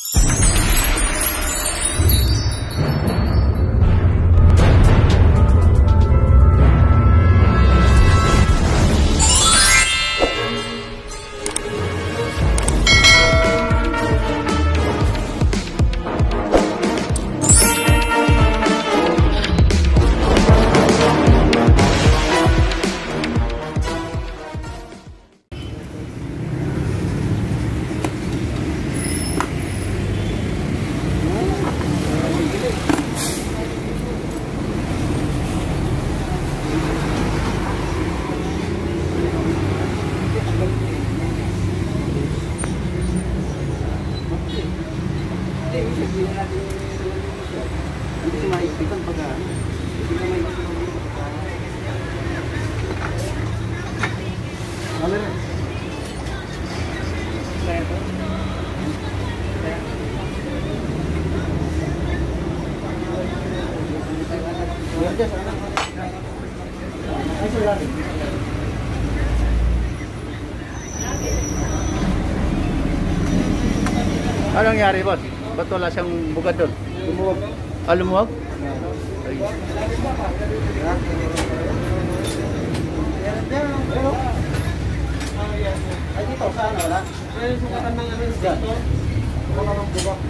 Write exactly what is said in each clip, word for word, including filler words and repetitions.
Anong nangyari, boss? Ba't wala siyang bugad doon? Lumuwag. Ah, lumuwag? Ay. Ay, dito, saan wala? Ay, sukatan ng ano dito. Wala kang bubak.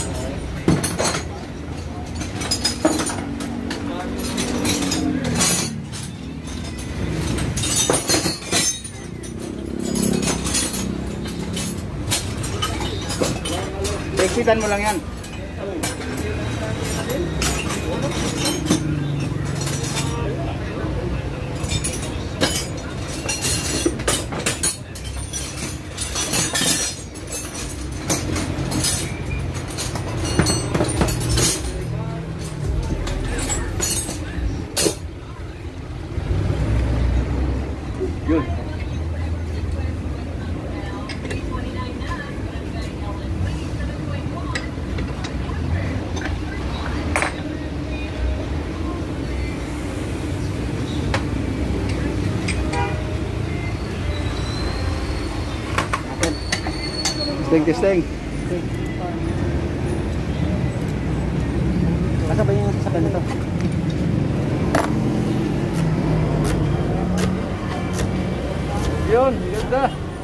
Exitan mo lang yan. Yun. Testing, testing. Asa ba yung sasakyan nito? Yun, ganda.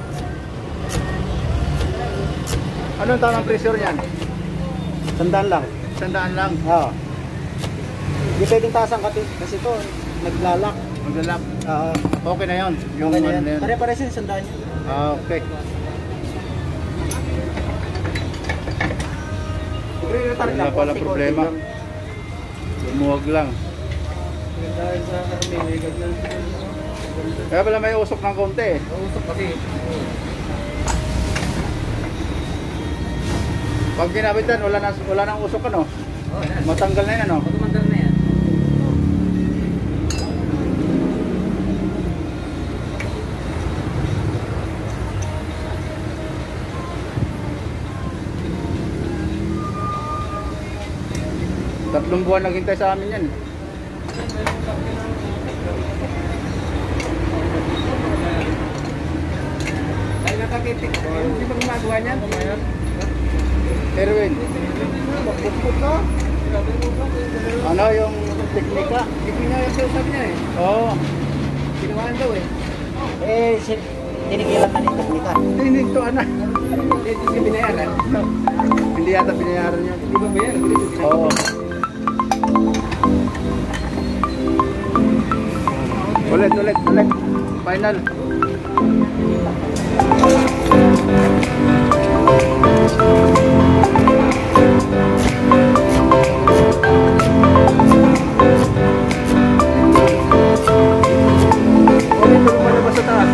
Anong tamang pressure niyan? Sandaan lang. Sandaan lang. Oo. Hindi pwedeng taas ang kati kasi ito naglalak. Maglalak. Oo. Okay na yun. Yung Okay na ano yan. na yun. Pare-pares yung sandaan niya. Ah, okay. Wala pala problema. Lumuwag lang. Dahil sa karami, may ganyan. Kaya pala may usok ng konti eh. Usok kasi. Pag ginabitan, wala na wala nang usok ano. Oo, yan. Matanggal na yan ano. Matanggal na yan. Tatlong buwan naghintay sa amin yan. Ay, nakakitik. Hindi ba gumagawa niyan? Erwin, Bakbukbuk ka? ano yung teknika? Hindi nga yung sabi niya eh. Oo. Ginawahan daw eh. Eh, tinigilan na nito teknika. Hindi ito ano. Hindi hindi binayaran. Hindi yata binayaran yun. Hindi ba bayaran? Oo. Ulit, ulit, ulit. Final. Ulit, lumalabas sa taas.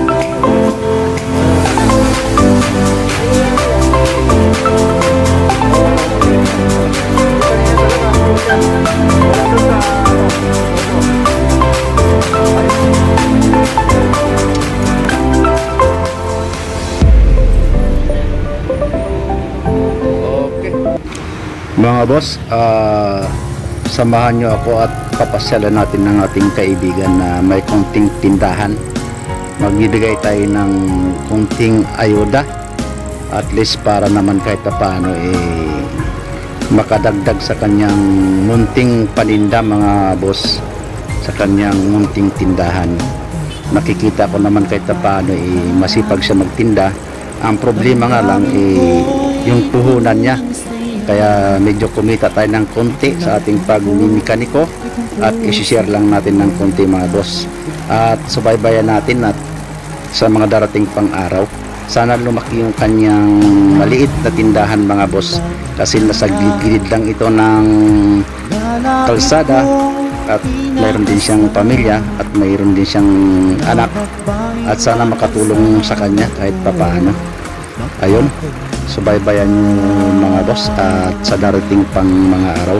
Mga boss, uh, samahan nyo ako at papasyalan natin ng ating kaibigan na may konting tindahan. Magbibigay tayo ng konting ayuda At least para naman kahit paano eh makadagdag sa kanyang munting paninda mga boss, sa kanyang munting tindahan. Nakikita ko naman kahit paano eh masipag siya magtinda. Ang problema nga lang eh yung puhunan niya, kaya medyo kumita tayo ng konti sa ating pagmimekaniko at isi-share lang natin ng konti mga boss, at subaybayan natin at sa mga darating pang araw sana lumaki yung kanyang maliit na tindahan mga boss, kasi nasa gilid lang ito ng kalsada at mayroon din siyang pamilya at mayroon din siyang anak, at sana makatulong sa kanya kahit papaano. Ayun, subaybayan nyo mga boss at sa darating pang mga araw.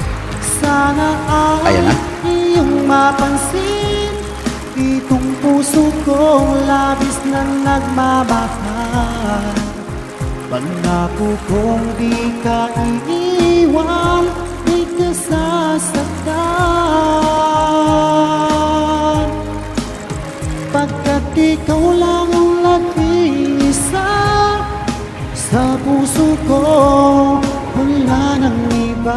Ayan na. Iyong mapansin, itong puso kong labis na nagmamahal. Pangako kong di ka iiwan, di ka sasaktan. Pagkat ikaw lang ang nag-iisa sa puso ko, wala nang iba.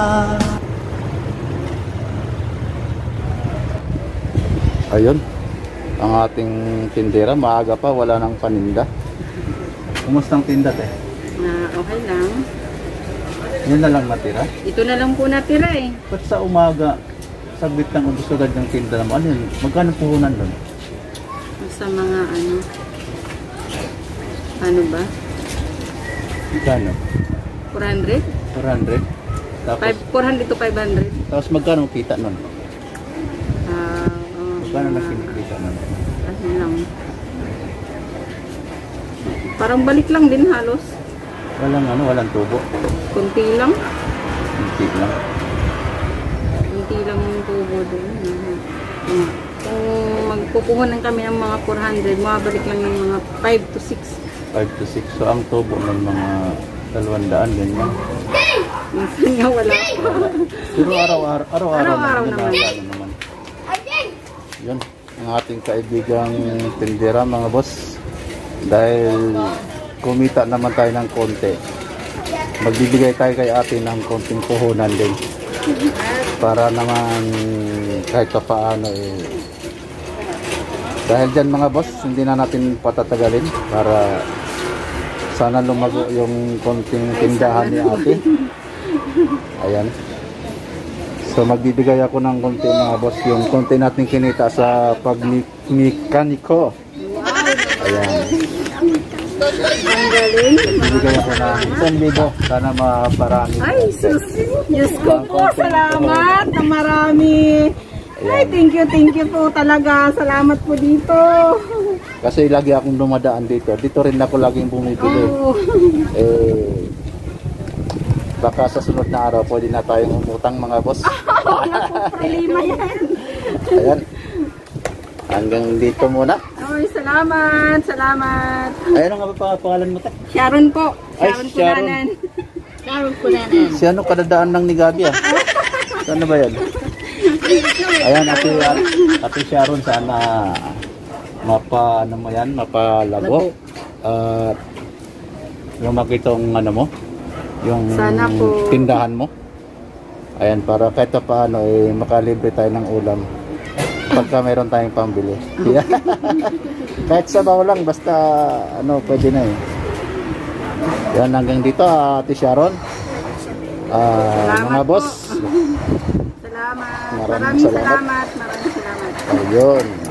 Ayun, ang ating tindera, maaga pa, wala nang paninda. Kumusta ang tinda, te? Na okay lang. Yun na lang natira. Ito na lang po natira eh. Ba't sa umaga, saglit lang ubos agad ng tinda mo? Ano yun? Magkano puhunan doon? Sa mga ano. Ano ba? Magkano? four hundred? four hundred? Tapos, Five, four hundred to five hundred. tapos magkano kita nun? Ah, oh, Magkano na kinikita nun? ano lang. Parang balik lang din halos. Walang ano, walang tubo. Kunti lang. Hindi lang. Kunti lang yung tubo doon. Uh, kung magpupuhunan kami ng mga four hundred, mabalik lang ng mga five to six. five to six. So ang tubo ng mga dalawang daan, ganyan. Minsan nga wala pa. Pero araw-araw, araw-araw Araw-araw naman. Araw naman. Yun, ang ating kaibigang tindera mga boss. Dahil kumita naman tayo ng konti, magbibigay tayo kay ate ng konting puhunan din. Para naman kahit pa paano eh. Dahil dyan mga boss, hindi na natin patatagalin para sana lumago yung konting tindahan ni ate. Ayan. So magbibigay ako ng konti mga boss, yung konti natin kinita sa pagmekaniko. Ayan. Ang galing. Magbibigay ako ng isang libo. Sana maparami. Ay, sus. Diyos ko po, salamat na marami. Ay, thank you, thank you po talaga. Salamat po dito. Kasi lagi akong dumadaan dito. Dito rin ako laging bumibili. Oh. Eh, baka sa sunod na araw pwede na tayong umutang mga boss. Problema yan. Ayan. Hanggang dito muna. Ay, salamat, salamat. Ayan ang nga ba pangalan mo, te? Sharon po. Ay, Sharon Sharon. Kulanan. Sharon Kulanan. Si ano kadadaan ng ni Gabi ah? Saan na ba yan? Ayan, ate, ate Sharon, sana mapa, ano mo yan, mapalago. At lumaki itong ano mo, yung Sana po. tindahan mo. Ayan, para kahit pa paano eh, makalibre tayo ng ulam pagka meron tayong pambili. Kahit sabaw lang, basta ano, pwede na eh. Yan, hanggang dito ate Sharon. Ah, mga po. boss. Salamat. Maraming Maraming salamat. salamat. Maraming salamat. Ayun.